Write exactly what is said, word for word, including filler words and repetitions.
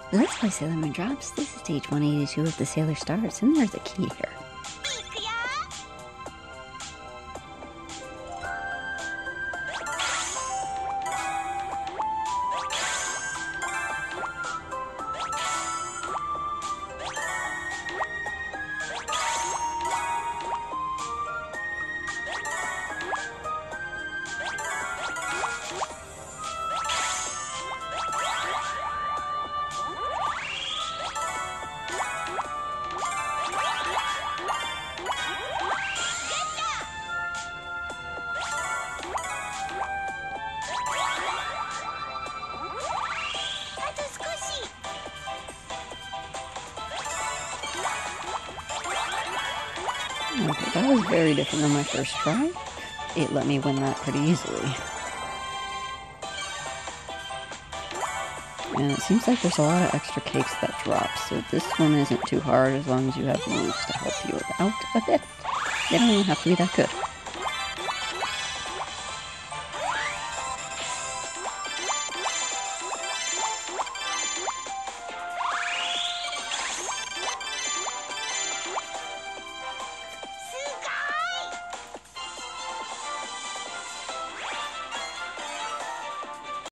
Let's play Sailor Moon Drops. This is stage one eighty-two of the Sailor Stars, and there's a key here. Okay, that was very different than my first try. It let me win that pretty easily. And it seems like there's a lot of extra cakes that drop, so this one isn't too hard as long as you have moves to help you out a bit. They don't even have to be that good.